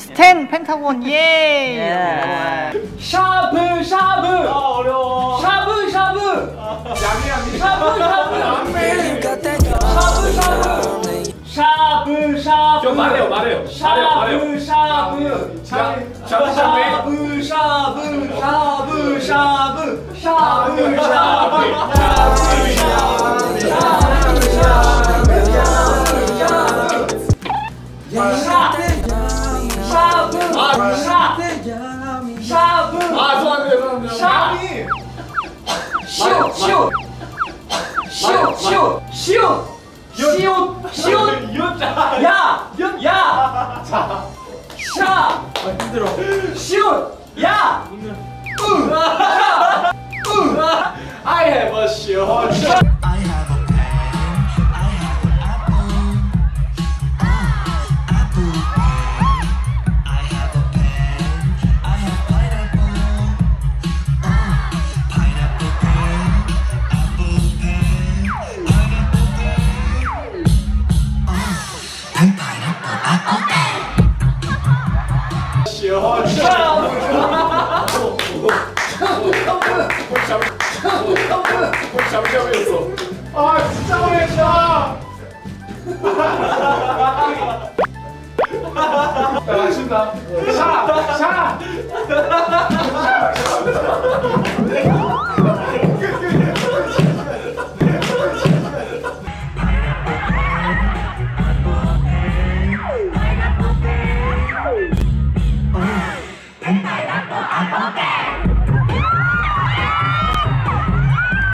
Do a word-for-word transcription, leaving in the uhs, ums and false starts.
텐 펜타곤 예. 샤브 샤브. 아 어려워. 샤브 샤브. 양이 양이. 샤브 샤브. 샤브 샤브. 샤브 샤브. 저 말해요 말해요. 샤브 샤브. 샤브 샤브 샤브 샤브 샤브 샤브 샤브 샤브. 아 좋아요 좋아요. 샤비. 시옷 시옷 시옷 시옷 시옷 시옷 시옷 이었자. 야! 야! 자. 샤! 아 힘들어. 시옷! 야! 으! 샤! 으! I have a shield. I have a pen. I have an apple. Uh, apple pen. I have a pen. I have pineapple. Uh, pineapple pen. Apple pen. Pineapple pen. Uh, pen pineapple apple pen. 샤브샤브였어. 아 진짜 어렵다. 나 맞춘다. 샤! 샤!